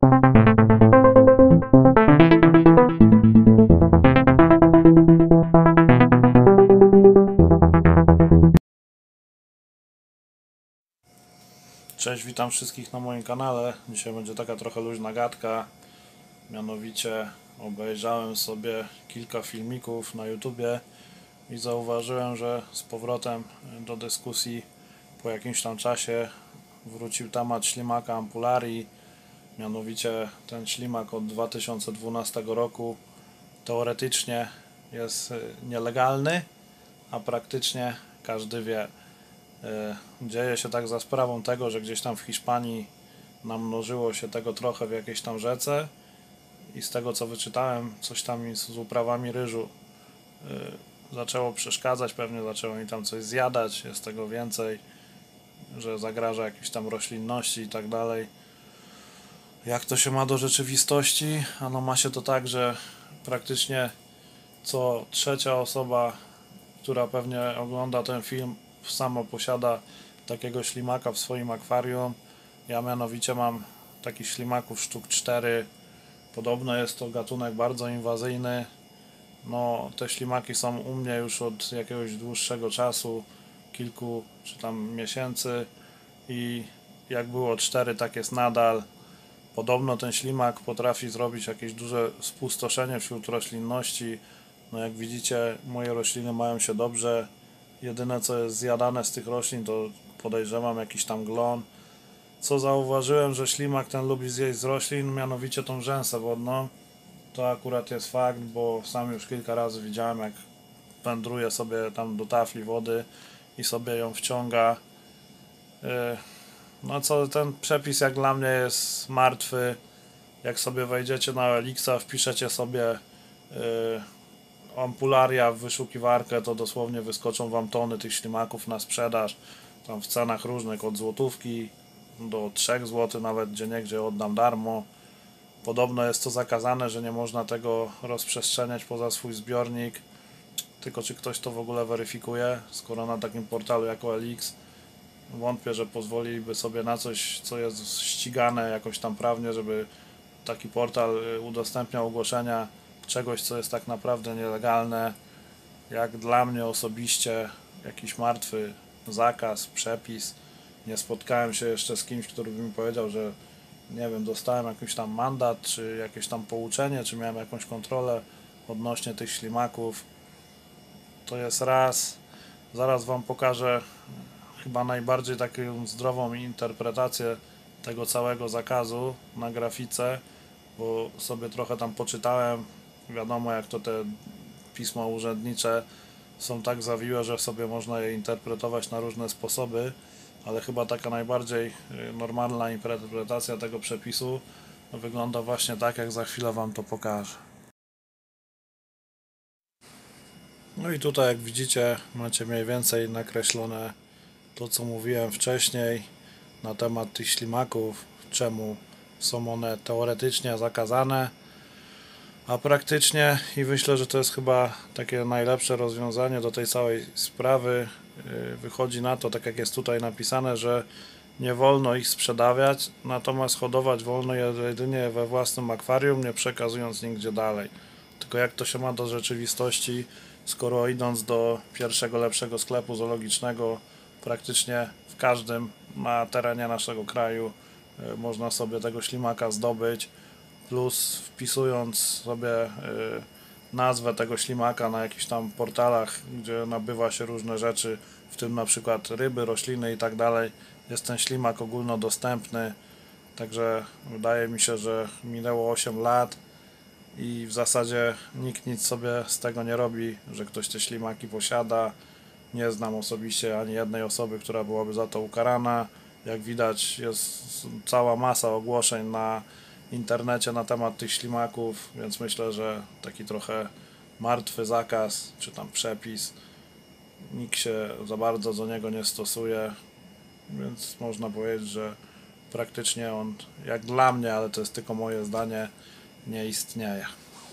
Cześć, witam wszystkich na moim kanale. Dzisiaj będzie taka trochę luźna gadka. Mianowicie obejrzałem sobie kilka filmików na YouTubie i zauważyłem, że z powrotem do dyskusji po jakimś tam czasie wrócił temat ślimaka Ampularii. Mianowicie ten ślimak od 2012 roku teoretycznie jest nielegalny, a praktycznie każdy wie. Dzieje się tak za sprawą tego, że gdzieś tam w Hiszpanii namnożyło się tego trochę w jakiejś tam rzece i z tego co wyczytałem, coś tam z uprawami ryżu zaczęło przeszkadzać, pewnie zaczęło mi tam coś zjadać, jest tego więcej, że zagraża jakiejś tam roślinności i tak dalej. Jak to się ma do rzeczywistości? Ano ma się to tak, że praktycznie co trzecia osoba, która pewnie ogląda ten film, samo posiada takiego ślimaka w swoim akwarium. Ja mianowicie mam takich ślimaków sztuk 4. Podobno jest to gatunek bardzo inwazyjny. No, te ślimaki są u mnie już od jakiegoś dłuższego czasu, kilku czy tam miesięcy, i jak było 4, tak jest nadal. Podobno ten ślimak potrafi zrobić jakieś duże spustoszenie wśród roślinności. No jak widzicie, moje rośliny mają się dobrze. Jedyne co jest zjadane z tych roślin to podejrzewam jakiś tam glon. Co zauważyłem, że ślimak ten lubi zjeść z roślin, mianowicie tą rzęsę wodną. To akurat jest fakt, bo sam już kilka razy widziałem, jak wędruje sobie tam do tafli wody i sobie ją wciąga. No co, ten przepis jak dla mnie jest martwy. Jak sobie wejdziecie na Elixa, wpiszecie sobie Ampularia w wyszukiwarkę, to dosłownie wyskoczą wam tony tych ślimaków na sprzedaż, tam w cenach różnych, od złotówki do 3 zł, nawet gdzieniegdzie oddam darmo. Podobno jest to zakazane, że nie można tego rozprzestrzeniać poza swój zbiornik, tylko czy ktoś to w ogóle weryfikuje, skoro na takim portalu jak OLX wątpię, że pozwoliliby sobie na coś, co jest ścigane jakoś tam prawnie, żeby taki portal udostępniał ogłoszenia czegoś, co jest tak naprawdę nielegalne. Jak dla mnie osobiście jakiś martwy zakaz, przepis. Nie spotkałem się jeszcze z kimś, który by mi powiedział, że nie wiem, dostałem jakiś tam mandat, czy jakieś tam pouczenie, czy miałem jakąś kontrolę odnośnie tych ślimaków. To jest raz. Zaraz wam pokażę chyba najbardziej taką zdrową interpretację tego całego zakazu na grafice, bo sobie trochę tam poczytałem. Wiadomo, jak to te pisma urzędnicze są tak zawiłe, że sobie można je interpretować na różne sposoby, ale chyba taka najbardziej normalna interpretacja tego przepisu wygląda właśnie tak, jak za chwilę wam to pokażę. No i tutaj, jak widzicie, macie mniej więcej nakreślone to, co mówiłem wcześniej na temat tych ślimaków, czemu są one teoretycznie zakazane, a praktycznie, i myślę, że to jest chyba takie najlepsze rozwiązanie do tej całej sprawy, wychodzi na to, tak jak jest tutaj napisane, że nie wolno ich sprzedawać, natomiast hodować wolno je jedynie we własnym akwarium, nie przekazując nigdzie dalej. Tylko jak to się ma do rzeczywistości, skoro idąc do pierwszego lepszego sklepu zoologicznego, praktycznie w każdym na terenie naszego kraju można sobie tego ślimaka zdobyć, plus wpisując sobie nazwę tego ślimaka na jakichś tam portalach, gdzie nabywa się różne rzeczy, w tym na przykład ryby, rośliny i tak dalej, jest ten ślimak ogólnodostępny. Także wydaje mi się, że minęło 8 lat i w zasadzie nikt nic sobie z tego nie robi, że ktoś te ślimaki posiada. Nie znam osobiście ani jednej osoby, która byłaby za to ukarana. Jak widać, jest cała masa ogłoszeń na internecie na temat tych ślimaków, więc myślę, że taki trochę martwy zakaz, czy tam przepis, nikt się za bardzo do niego nie stosuje, więc można powiedzieć, że praktycznie on, jak dla mnie, ale to jest tylko moje zdanie, nie istnieje.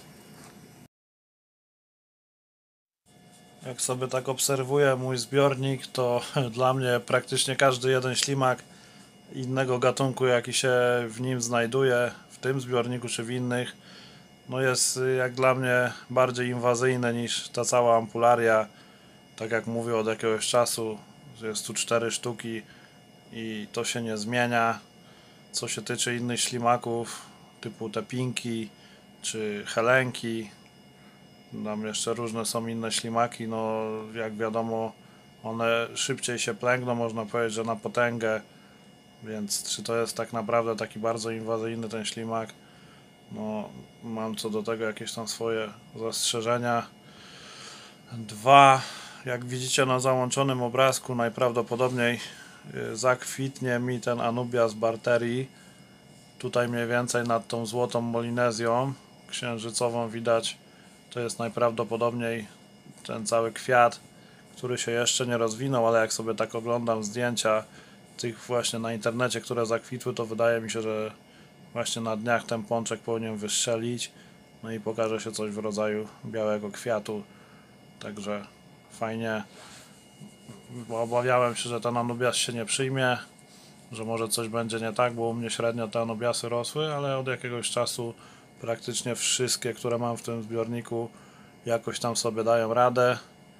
Jak sobie tak obserwuję mój zbiornik, to dla mnie praktycznie każdy jeden ślimak innego gatunku, jaki się w nim znajduje, tym zbiorniku czy w innych, no jest jak dla mnie bardziej inwazyjne niż ta cała ampularia. Tak jak mówię, od jakiegoś czasu, że jest tu 4 sztuki i to się nie zmienia. Co się tyczy innych ślimaków, typu te pinki czy helenki, tam jeszcze różne są inne ślimaki, no jak wiadomo, one szybciej się plęgną, można powiedzieć, że na potęgę, więc czy to jest tak naprawdę taki bardzo inwazyjny ten ślimak? No, mam co do tego jakieś tam swoje zastrzeżenia. Dwa, jak widzicie na załączonym obrazku, najprawdopodobniej zakwitnie mi ten Anubias barterii. Tutaj mniej więcej nad tą złotą Molinezją księżycową widać, to jest najprawdopodobniej ten cały kwiat, który się jeszcze nie rozwinął, ale jak sobie tak oglądam zdjęcia tych właśnie na internecie, które zakwitły, to wydaje mi się, że właśnie na dniach ten pączek powinien wystrzelić, no i pokaże się coś w rodzaju białego kwiatu, także fajnie, bo obawiałem się, że ten Anubias się nie przyjmie, że może coś będzie nie tak, bo u mnie średnio te Anubiasy rosły, ale od jakiegoś czasu praktycznie wszystkie, które mam w tym zbiorniku, jakoś tam sobie dają radę.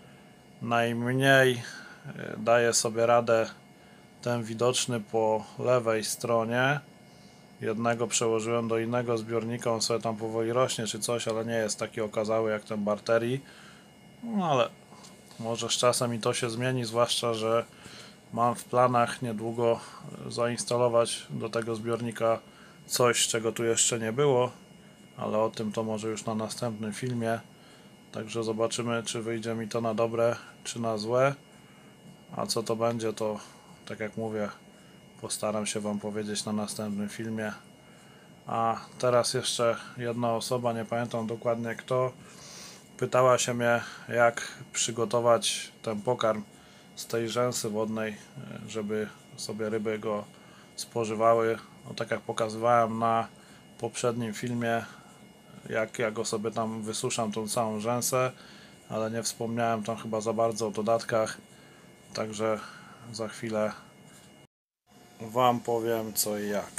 Najmniej daje sobie radę ten widoczny po lewej stronie. Jednego przełożyłem do innego zbiornika, on sobie tam powoli rośnie czy coś, ale nie jest taki okazały jak ten barterii. No ale może z czasem i to się zmieni, zwłaszcza że mam w planach niedługo zainstalować do tego zbiornika coś, czego tu jeszcze nie było, ale o tym to może już na następnym filmie. Także zobaczymy, czy wyjdzie mi to na dobre, czy na złe. A co to będzie, to tak jak mówię, postaram się Wam powiedzieć na następnym filmie. A teraz jeszcze jedna osoba, nie pamiętam dokładnie kto, pytała się mnie, jak przygotować ten pokarm z tej rzęsy wodnej, żeby sobie ryby go spożywały. No, tak jak pokazywałem na poprzednim filmie, jak ja go sobie tam wysuszam, tą całą rzęsę, ale nie wspomniałem tam chyba za bardzo o dodatkach, także za chwilę Wam powiem co i jak.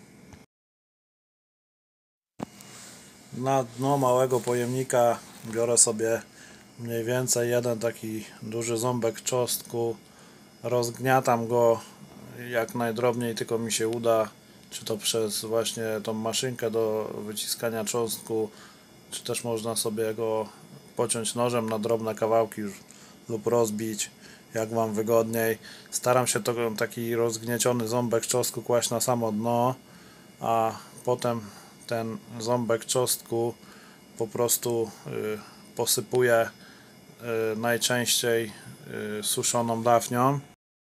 Na dno małego pojemnika biorę sobie mniej więcej jeden taki duży ząbek czosnku, rozgniatam go jak najdrobniej tylko mi się uda, czy to przez właśnie tą maszynkę do wyciskania czosnku, czy też można sobie go pociąć nożem na drobne kawałki lub rozbić, jak Wam wygodniej. Staram się taki rozgnieciony ząbek czosnku kłaść na samo dno, a potem ten ząbek czosnku po prostu posypuję najczęściej suszoną dafnią.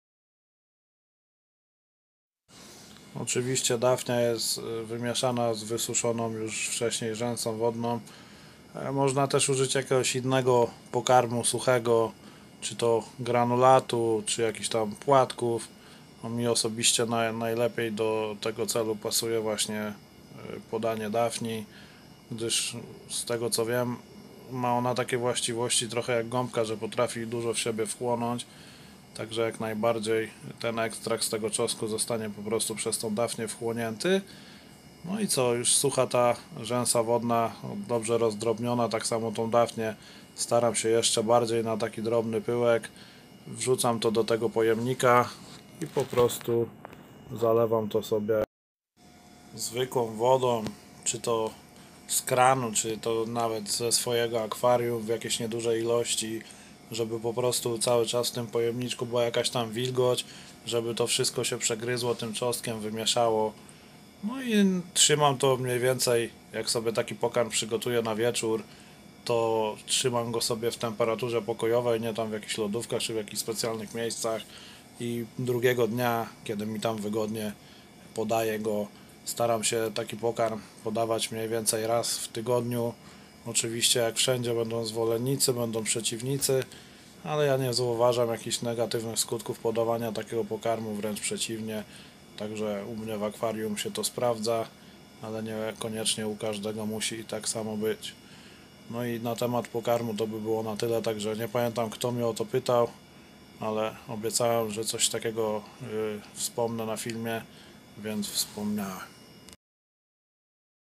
Oczywiście dafnia jest wymieszana z wysuszoną już wcześniej rzęsą wodną. Można też użyć jakiegoś innego pokarmu suchego, czy to granulatu, czy jakichś tam płatków. No, mi osobiście najlepiej do tego celu pasuje właśnie podanie dafni, gdyż z tego co wiem, ma ona takie właściwości trochę jak gąbka, że potrafi dużo w siebie wchłonąć. Także jak najbardziej ten ekstrakt z tego czosnku zostanie po prostu przez tą dafnię wchłonięty. No i co, już sucha ta rzęsa wodna, dobrze rozdrobniona, tak samo tą dafnię staram się jeszcze bardziej na taki drobny pyłek. Wrzucam to do tego pojemnika i po prostu zalewam to sobie zwykłą wodą, czy to z kranu, czy to nawet ze swojego akwarium w jakiejś niedużej ilości, żeby po prostu cały czas w tym pojemniczku była jakaś tam wilgoć, żeby to wszystko się przegryzło tym czosnkiem, wymieszało. No i trzymam to mniej więcej, jak sobie taki pokarm przygotuję na wieczór, to trzymam go sobie w temperaturze pokojowej, nie tam w jakichś lodówkach czy w jakichś specjalnych miejscach, i drugiego dnia, kiedy mi tam wygodnie, podaję go. Staram się taki pokarm podawać mniej więcej raz w tygodniu. Oczywiście jak wszędzie będą zwolennicy, będą przeciwnicy, ale ja nie zauważam jakichś negatywnych skutków podawania takiego pokarmu, wręcz przeciwnie. Także u mnie w akwarium się to sprawdza, ale niekoniecznie u każdego musi tak samo być. No i na temat pokarmu to by było na tyle, także nie pamiętam kto mnie o to pytał, ale obiecałem, że coś takiego wspomnę na filmie, więc wspomniałem.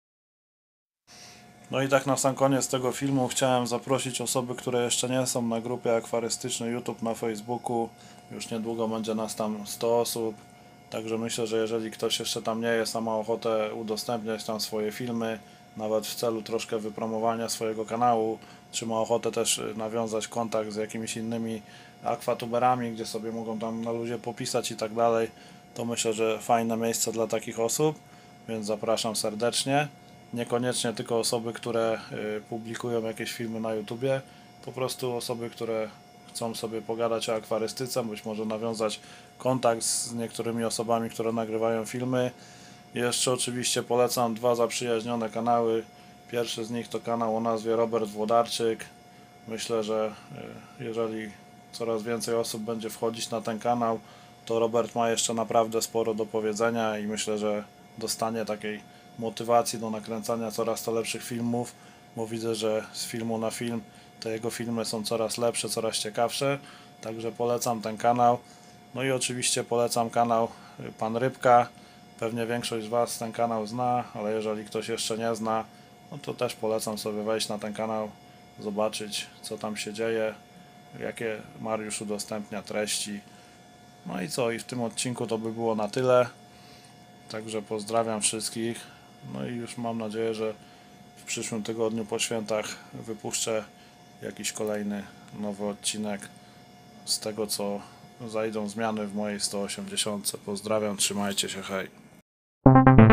No i tak na sam koniec tego filmu chciałem zaprosić osoby, które jeszcze nie są na grupie akwarystycznej YouTube na Facebooku. Już niedługo będzie nas tam 100 osób. Także myślę, że jeżeli ktoś jeszcze tam nie jest, a ma ochotę udostępniać tam swoje filmy, nawet w celu troszkę wypromowania swojego kanału, czy ma ochotę też nawiązać kontakt z jakimiś innymi akwatuberami, gdzie sobie mogą tam na ludzie popisać i tak dalej, to myślę, że fajne miejsce dla takich osób, więc zapraszam serdecznie. Niekoniecznie tylko osoby, które publikują jakieś filmy na YouTubie, po prostu osoby, które chcą sobie pogadać o akwarystyce, być może nawiązać kontakt z niektórymi osobami, które nagrywają filmy. Jeszcze oczywiście polecam dwa zaprzyjaźnione kanały. Pierwszy z nich to kanał o nazwie Robert Włodarczyk. Myślę, że jeżeli coraz więcej osób będzie wchodzić na ten kanał, to Robert ma jeszcze naprawdę sporo do powiedzenia i myślę, że dostanie takiej motywacji do nakręcania coraz to lepszych filmów, bo widzę, że z filmu na film te jego filmy są coraz lepsze, coraz ciekawsze, także polecam ten kanał. No i oczywiście polecam kanał Pan Rybka. Pewnie większość z Was ten kanał zna, ale jeżeli ktoś jeszcze nie zna, no to też polecam sobie wejść na ten kanał, zobaczyć co tam się dzieje, jakie Mariusz udostępnia treści. No i co, i w tym odcinku to by było na tyle. Także pozdrawiam wszystkich. No i już mam nadzieję, że w przyszłym tygodniu po świętach wypuszczę jakiś kolejny nowy odcinek z tego, co zajdą zmiany w mojej 180. Pozdrawiam, trzymajcie się, hej.